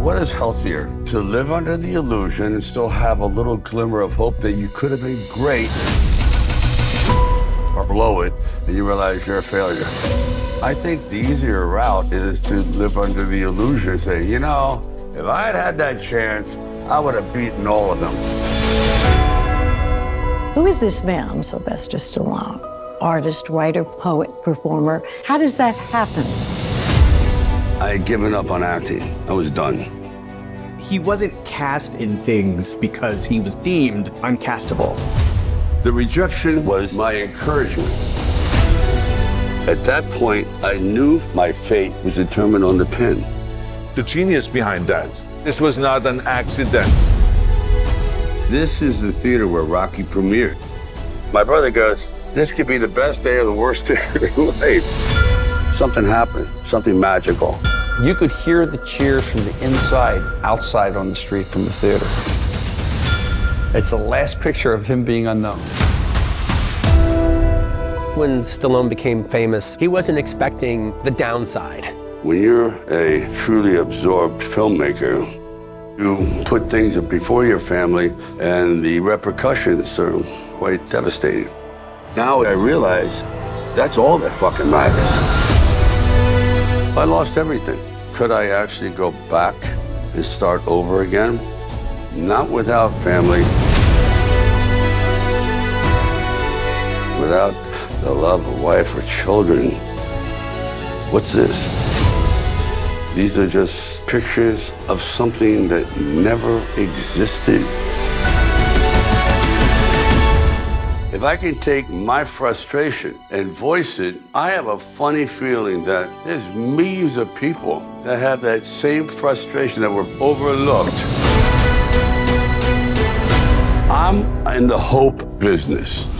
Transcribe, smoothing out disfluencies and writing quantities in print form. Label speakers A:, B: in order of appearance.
A: What is healthier? To live under the illusion and still have a little glimmer of hope that you could have been great, or blow it and you realize you're a failure. I think the easier route is to live under the illusion and say, you know, if I had had that chance, I would have beaten all of them.
B: Who is this man, Sylvester Stallone? Artist, writer, poet, performer. How does that happen?
A: I had given up on acting. I was done.
C: He wasn't cast in things because he was deemed uncastable.
A: The rejection was my encouragement. At that point, I knew my fate was determined on the pen.
D: The genius behind that. This was not an accident.
A: This is the theater where Rocky premiered. My brother goes, this could be the best day or the worst day of your life. Something happened, something magical.
E: You could hear the cheers from the inside, outside on the street from the theater. It's the last picture of him being unknown.
F: When Stallone became famous, he wasn't expecting the downside.
A: When you're a truly absorbed filmmaker, you put things before your family, and the repercussions are quite devastating. Now I realize that's all that fucking matters. I lost everything. Could I actually go back and start over again? Not without family, without the love of wife or children. What's this? These are just pictures of something that never existed. If I can take my frustration and voice it, I have a funny feeling that there's millions of people that have that same frustration that were overlooked. I'm in the hope business.